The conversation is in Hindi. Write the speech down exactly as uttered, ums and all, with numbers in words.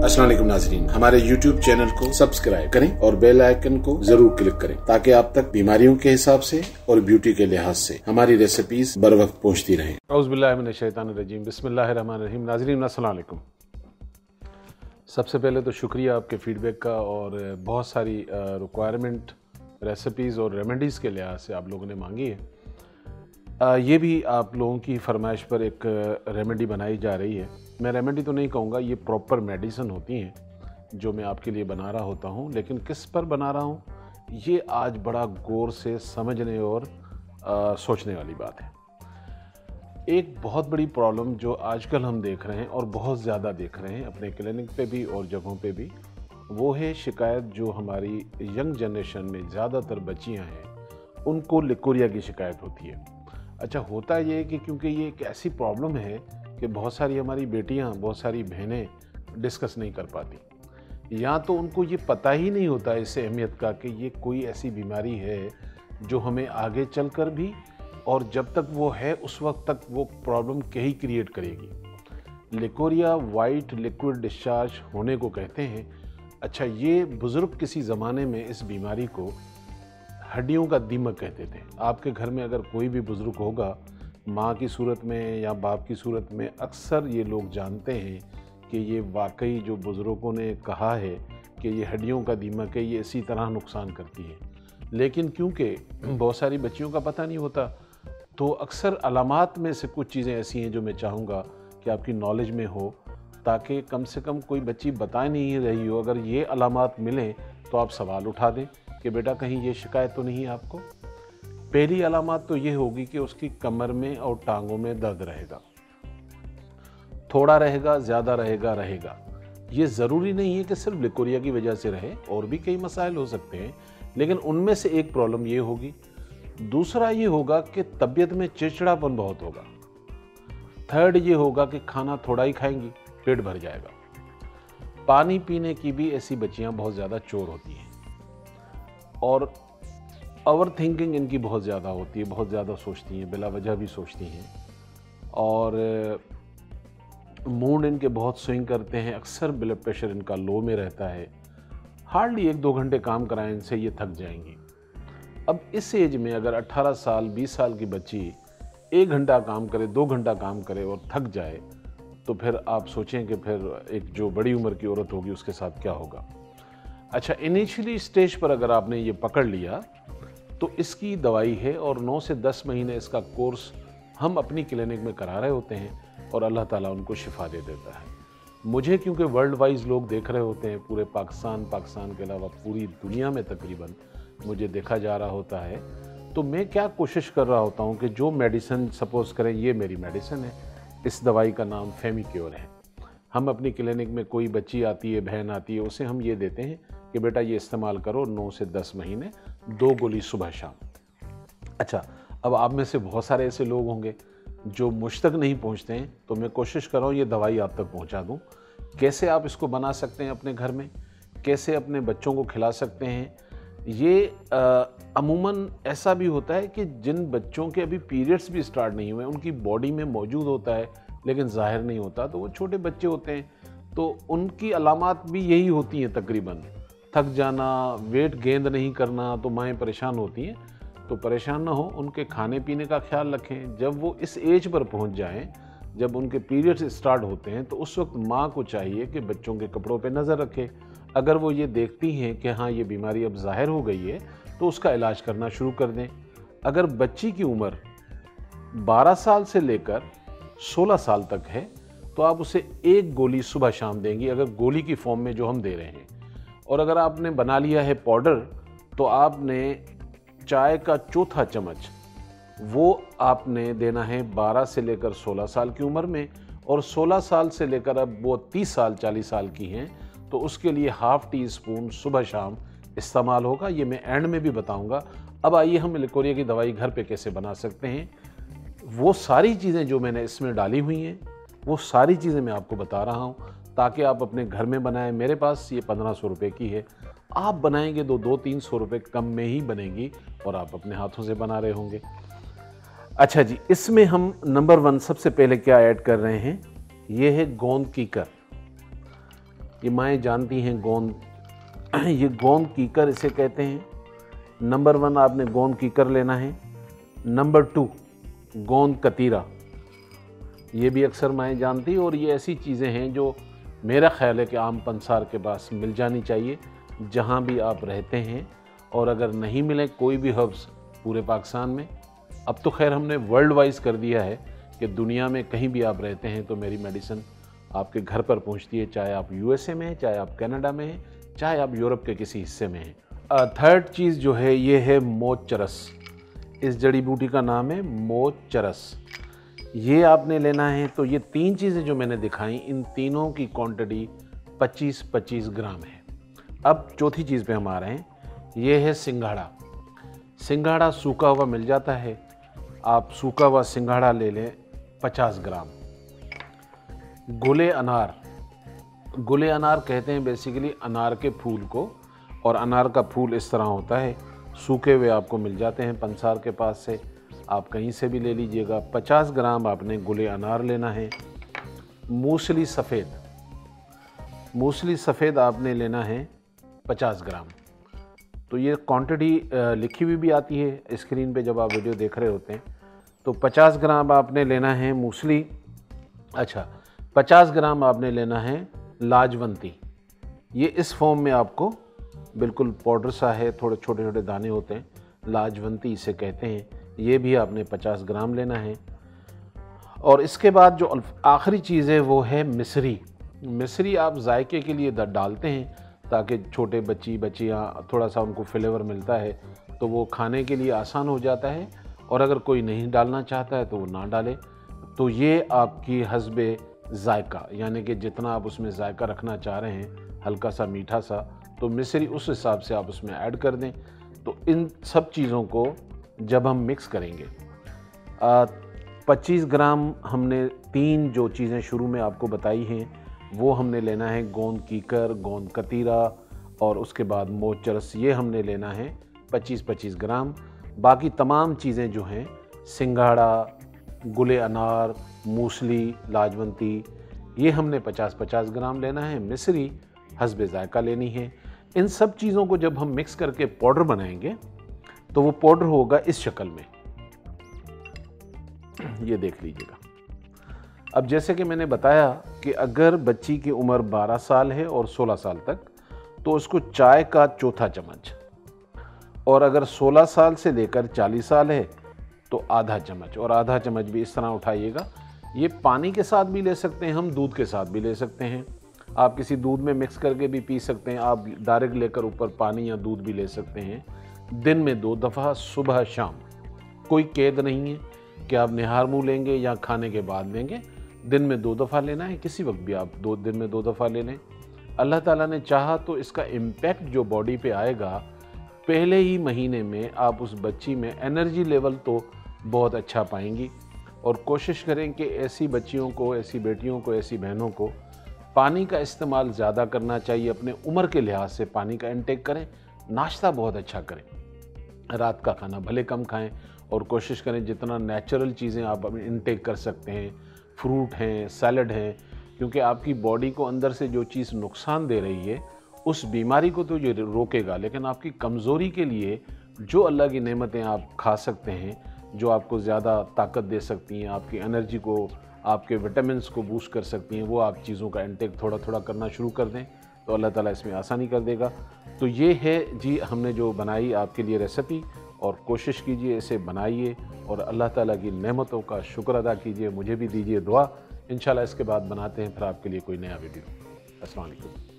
अस्सलाम वालेकुम नाज़रीन, हमारे यूट्यूब चैनल को सब्सक्राइब करें और बेल आइकन को जरूर क्लिक करें ताकि आप तक बीमारियों के हिसाब से और ब्यूटी के लिहाज से हमारी रेसिपीज बर वक्त पहुँचती रहें। औज़ु बिल्लाहि मिनश शैतानिर रजीम, बिस्मिल्लाहिर रहमानिर रहीम। नाज़रीन अस्सलाम वालेकुम। सबसे पहले तो शुक्रिया आपके फीडबैक का, और बहुत सारी रिक्वायरमेंट रेसिपीज़ और रेमेडीज़ के लिहाज से आप लोगों ने मांगी है। आ, ये भी आप लोगों की फरमाइश पर एक रेमेडी बनाई जा रही है। मैं रेमेडी तो नहीं कहूँगा, ये प्रॉपर मेडिसिन होती हैं जो मैं आपके लिए बना रहा होता हूँ, लेकिन किस पर बना रहा हूँ ये आज बड़ा गौर से समझने और आ, सोचने वाली बात है। एक बहुत बड़ी प्रॉब्लम जो आजकल हम देख रहे हैं और बहुत ज़्यादा देख रहे हैं अपने क्लिनिक पे भी और जगहों पे भी, वो है शिकायत जो हमारी यंग जनरेशन में ज़्यादातर बच्चियाँ हैं उनको लिकोरिया की शिकायत होती है। अच्छा, होता ये है कि क्योंकि ये एक ऐसी प्रॉब्लम है कि बहुत सारी हमारी बेटियां, बहुत सारी बहनें डिस्कस नहीं कर पाती, या तो उनको ये पता ही नहीं होता इस अहमियत का कि ये कोई ऐसी बीमारी है जो हमें आगे चलकर भी, और जब तक वो है उस वक्त तक वो प्रॉब्लम कहीं क्रिएट करेगी। लिकोरिया वाइट लिक्विड डिस्चार्ज होने को कहते हैं। अच्छा, ये बुज़ुर्ग किसी ज़माने में इस बीमारी को हड्डियों का दीमक कहते थे। आपके घर में अगर कोई भी बुज़ुर्ग होगा, माँ की सूरत में या बाप की सूरत में, अक्सर ये लोग जानते हैं कि ये वाकई जो बुज़ुर्गों ने कहा है कि ये हड्डियों का दीमक है, ये इसी तरह नुकसान करती है। लेकिन क्योंकि बहुत सारी बच्चियों का पता नहीं होता, तो अक्सर अलामात में से कुछ चीज़ें ऐसी हैं जो मैं चाहूँगा कि आपकी नॉलेज में हो, ताकि कम से कम कोई बच्ची बता नहीं रही हो, अगर ये अलामात मिलें तो आप सवाल उठा दें कि बेटा कहीं ये शिकायत तो नहीं है आपको। पहली अलामत तो ये होगी कि उसकी कमर में और टांगों में दर्द रहेगा, थोड़ा रहेगा, ज़्यादा रहेगा रहेगा ये ज़रूरी नहीं है कि सिर्फ लिकोरिया की वजह से रहे, और भी कई मसाइल हो सकते हैं, लेकिन उनमें से एक प्रॉब्लम ये होगी। दूसरा ये होगा कि तबीयत में चिड़चिड़ापन बहुत होगा। थर्ड ये होगा कि खाना थोड़ा ही खाएंगी, पेट भर जाएगा। पानी पीने की भी ऐसी बच्चियां बहुत ज़्यादा चोर होती हैं, और ओवर थिंकिंग इनकी बहुत ज़्यादा होती है, बहुत ज़्यादा सोचती हैं, बिला वजह भी सोचती हैं, और मूड इनके बहुत स्विंग करते हैं। अक्सर ब्लड प्रेशर इनका लो में रहता है। हार्डली एक दो घंटे काम कराएं इनसे, ये थक जाएंगी। अब इस एज में अगर अट्ठारह साल बीस साल की बच्ची एक घंटा काम करे, दो घंटा काम करे और थक जाए, तो फिर आप सोचें कि फिर एक जो बड़ी उम्र की औरत होगी उसके साथ क्या होगा। अच्छा, इनिशियली स्टेज पर अगर आपने ये पकड़ लिया तो इसकी दवाई है, और नौ से दस महीने इसका कोर्स हम अपनी क्लिनिक में करा रहे होते हैं, और अल्लाह ताला उनको शिफा दे देता है। मुझे क्योंकि वर्ल्ड वाइज लोग देख रहे होते हैं, पूरे पाकिस्तान पाकिस्तान के अलावा पूरी दुनिया में तकरीबन मुझे देखा जा रहा होता है, तो मैं क्या कोशिश कर रहा होता हूँ कि जो मेडिसिन, सपोज़ करें ये मेरी मेडिसिन है, इस दवाई का नाम फेमिक्योर है। हम अपनी क्लिनिक में कोई बच्ची आती है, बहन आती है, उसे हम ये देते हैं कि बेटा ये इस्तेमाल करो नौ से दस महीने, दो गोली सुबह शाम। अच्छा, अब आप में से बहुत सारे ऐसे लोग होंगे जो मुझ तक नहीं पहुंचते हैं, तो मैं कोशिश कर रहा हूँ ये दवाई आप तक पहुंचा दूं। कैसे आप इसको बना सकते हैं अपने घर में, कैसे अपने बच्चों को खिला सकते हैं। ये अमूमन ऐसा भी होता है कि जिन बच्चों के अभी पीरियड्स भी स्टार्ट नहीं हुए, उनकी बॉडी में मौजूद होता है लेकिन ज़ाहिर नहीं होता, तो वो छोटे बच्चे होते हैं, तो उनकी अलामात भी यही होती हैं तकरीबन। थक जाना, वेट गेंद नहीं करना, तो माएँ परेशान होती हैं। तो परेशान ना हो, उनके खाने पीने का ख्याल रखें। जब वो इस एज पर पहुंच जाएं, जब उनके पीरियड्स स्टार्ट होते हैं, तो उस वक्त माँ को चाहिए कि बच्चों के कपड़ों पे नज़र रखे। अगर वो ये देखती हैं कि हाँ ये बीमारी अब ज़ाहिर हो गई है, तो उसका इलाज करना शुरू कर दें। अगर बच्ची की उम्र बारह साल से लेकर सोलह साल तक है, तो आप उसे एक गोली सुबह शाम देंगी, अगर गोली की फॉर्म में जो हम दे रहे हैं। और अगर आपने बना लिया है पाउडर, तो आपने चाय का चौथा चम्मच वो आपने देना है बारह से लेकर सोलह साल की उम्र में, और सोलह साल से लेकर अब वो तीस साल चालीस साल की हैं, तो उसके लिए हाफ टी स्पून सुबह शाम इस्तेमाल होगा। ये मैं एंड में भी बताऊंगा। अब आइए हम लिकोरिया की दवाई घर पे कैसे बना सकते हैं। वो सारी चीज़ें जो मैंने इसमें डाली हुई हैं, वो सारी चीज़ें मैं आपको बता रहा हूँ, ताकि आप अपने घर में बनाएं। मेरे पास ये पंद्रह सौ रुपये की है, आप बनाएंगे तो दो तीन सौ रुपये कम में ही बनेगी, और आप अपने हाथों से बना रहे होंगे। अच्छा जी, इसमें हम नंबर वन सबसे पहले क्या ऐड कर रहे हैं, ये है गोंद कीकर। ये माएँ जानती हैं गोंद, ये गोंद कीकर इसे कहते हैं। नंबर वन आपने गोंद कीकर लेना है। नंबर टू गोंद कतीरा, ये भी अक्सर माएँ जानती हैं। और ये ऐसी चीज़ें हैं जो मेरा ख्याल है कि आम पंसार के पास मिल जानी चाहिए जहाँ भी आप रहते हैं। और अगर नहीं मिले कोई भी हर्ब्स पूरे पाकिस्तान में, अब तो खैर हमने वर्ल्ड वाइज कर दिया है कि दुनिया में कहीं भी आप रहते हैं तो मेरी मेडिसिन आपके घर पर पहुंचती है, चाहे आप यूएसए में हैं, चाहे आप कनाडा में हैं, चाहे आप यूरोप के किसी हिस्से में हैं। थर्ड चीज़ जो है ये है मोच चरस। इस जड़ी बूटी का नाम है मोच चरस। ये आपने लेना है। तो ये तीन चीज़ें जो मैंने दिखाई, इन तीनों की क्वांटिटी पच्चीस पच्चीस ग्राम है। अब चौथी चीज़ पे हम आ रहे हैं, ये है सिंघाड़ा। सिंघाड़ा सूखा हुआ मिल जाता है, आप सूखा हुआ सिंघाड़ा ले लें पचास ग्राम। गुले अनार, गुले अनार कहते हैं बेसिकली अनार के फूल को, और अनार का फूल इस तरह होता है, सूखे हुए आपको मिल जाते हैं पंसार के पास से, आप कहीं से भी ले लीजिएगा। पचास ग्राम आपने गुले अनार लेना है। मूसली सफ़ेद, मूसली सफ़ेद आपने लेना है पचास ग्राम। तो ये क्वांटिटी लिखी हुई भी आती है स्क्रीन पे जब आप वीडियो देख रहे होते हैं। तो पचास ग्राम आपने लेना है मूसली। अच्छा, पचास ग्राम आपने लेना है लाजवंती। ये इस फॉर्म में आपको बिल्कुल पाउडर सा है, थोड़े छोटे छोटे दाने होते हैं, लाजवंती इसे कहते हैं। ये भी आपने पचास ग्राम लेना है। और इसके बाद जो आखिरी चीज़ है वो है मिश्री। मिश्री आप जायके के लिए डालते हैं ताकि छोटे बच्ची बच्चियाँ थोड़ा सा उनको फ्लेवर मिलता है, तो वो खाने के लिए आसान हो जाता है। और अगर कोई नहीं डालना चाहता है तो वो ना डाले। तो ये आपकी हस्बे जायका, यानी कि जितना आप उसमें जायका रखना चाह रहे हैं, हल्का सा मीठा सा, तो मिश्री उस हिसाब से आप उसमें ऐड कर दें। तो इन सब चीज़ों को जब हम मिक्स करेंगे, पच्चीस ग्राम हमने तीन जो चीज़ें शुरू में आपको बताई हैं वो हमने लेना है, गोंद कीकर, गोंद कतीरा और उसके बाद मोच चरस, ये हमने लेना है पच्चीस पच्चीस ग्राम। बाकी तमाम चीज़ें जो हैं, सिंघाड़ा, गुले अनार, मूसली, लाजवंती, ये हमने पचास पचास ग्राम लेना है। मिश्री हस्बे जायका लेनी है। इन सब चीज़ों को जब हम मिक्स करके पाउडर बनाएंगे तो वो पाउडर होगा इस शक्ल में, ये देख लीजिएगा। अब जैसे कि मैंने बताया कि अगर बच्ची की उम्र बारह साल है और सोलह साल तक, तो उसको चाय का चौथा चम्मच, और अगर सोलह साल से लेकर चालीस साल है तो आधा चम्मच, और आधा चम्मच भी इस तरह उठाइएगा। ये पानी के साथ भी ले सकते हैं, हम दूध के साथ भी ले सकते हैं। आप किसी दूध में मिक्स करके भी पी सकते हैं, आप डायरेक्ट लेकर ऊपर पानी या दूध भी ले सकते हैं। दिन में दो दफ़ा, सुबह शाम, कोई कैद नहीं है कि आप निहार मुँह लेंगे या खाने के बाद लेंगे। दिन में दो दफ़ा लेना है, किसी वक्त भी आप दो दिन में दो दफ़ा ले लें। अल्लाह ताला ने चाहा तो इसका इम्पैक्ट जो बॉडी पे आएगा, पहले ही महीने में आप उस बच्ची में एनर्जी लेवल तो बहुत अच्छा पाएंगी। और कोशिश करें कि ऐसी बच्चियों को, ऐसी बेटियों को, ऐसी बहनों को पानी का इस्तेमाल ज़्यादा करना चाहिए। अपने उम्र के लिहाज से पानी का इंटेक करें, नाश्ता बहुत अच्छा करें, रात का खाना भले कम खाएं, और कोशिश करें जितना नेचुरल चीज़ें आप इंटेक कर सकते हैं, फ्रूट हैं, सैलड हैं, क्योंकि आपकी बॉडी को अंदर से जो चीज़ नुकसान दे रही है उस बीमारी को तो ये रोकेगा, लेकिन आपकी कमज़ोरी के लिए जो अल्लाह की नेमतें आप खा सकते हैं, जो आपको ज़्यादा ताकत दे सकती हैं, आपकी एनर्जी को, आपके विटामिन्स को बूस्ट कर सकती हैं, वो आप चीज़ों का इंटेक थोड़ा थोड़ा करना शुरू कर दें तो अल्लाह ताला इसमें आसानी कर देगा। तो ये है जी हमने जो बनाई आपके लिए रेसिपी, और कोशिश कीजिए इसे बनाइए और अल्लाह ताला की नेमतों का शुक्र अदा कीजिए। मुझे भी दीजिए दुआ। इंशाल्लाह इसके बाद बनाते हैं फिर आपके लिए कोई नया वीडियो। अस्सलाम वालेकुम।